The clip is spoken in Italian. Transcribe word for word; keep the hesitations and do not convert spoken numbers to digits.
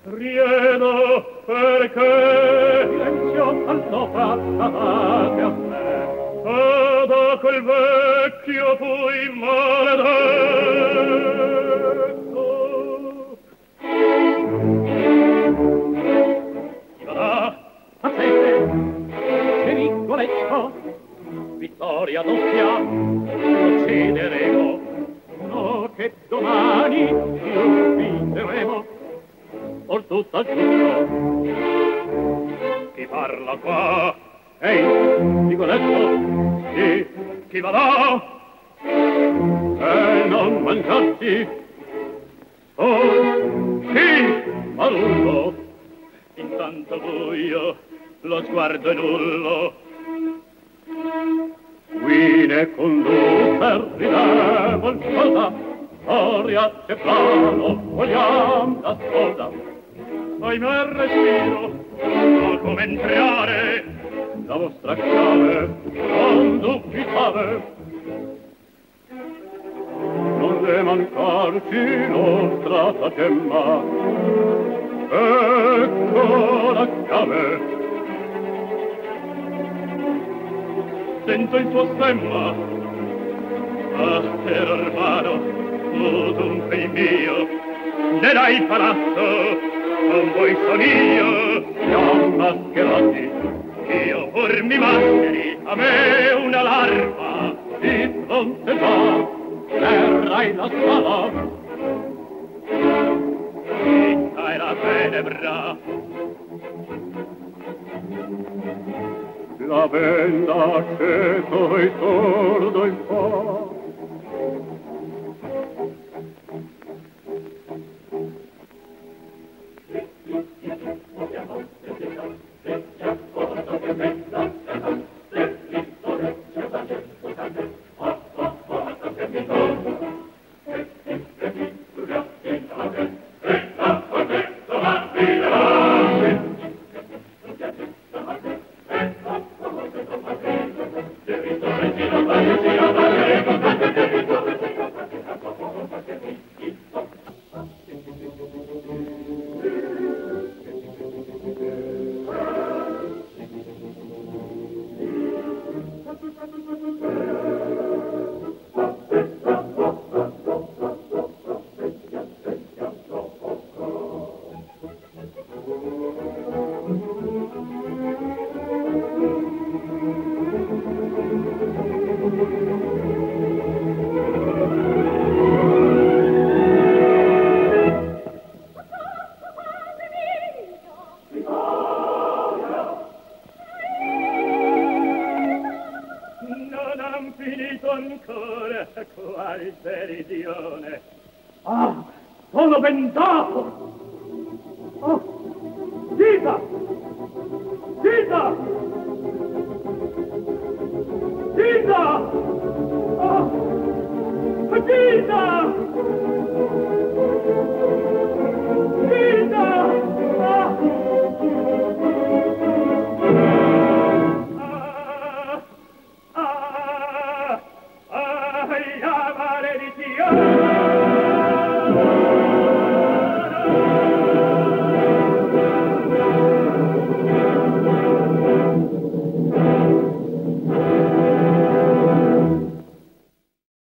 Riedo perché silenzio allo fattate a me. Ed a quel vecchio poi maledetto. Chi va? A sette, che Rigoletto, vittoria doppia, procederemo. No, che domani più vinceremo. Or tutto al tutto. Chi parla qua? Ehi, Rigoletto, chi, chi va là? E non mangiarti. Oh, chi? Marullo. Intanto buio, lo sguardo è nullo. Qui ne conduce ridevol cosa, storia c'è plano, vogliam la sposa. Ahimè respiro, ma come entrare? La vostra chiave non dubitave. Non deve mancarci nostra sagemma. Ecco la chiave. Sento il tuo stemma. Ah, terror vano, tu dunque il mio. Ne dai palazzo, con voi son io. Siamo mascherati, io pur mi mascheri. A me una larva, di fronte già, terrai la scala. Fitta è la tenebra. La benda acceso e sordo il fa. Gita!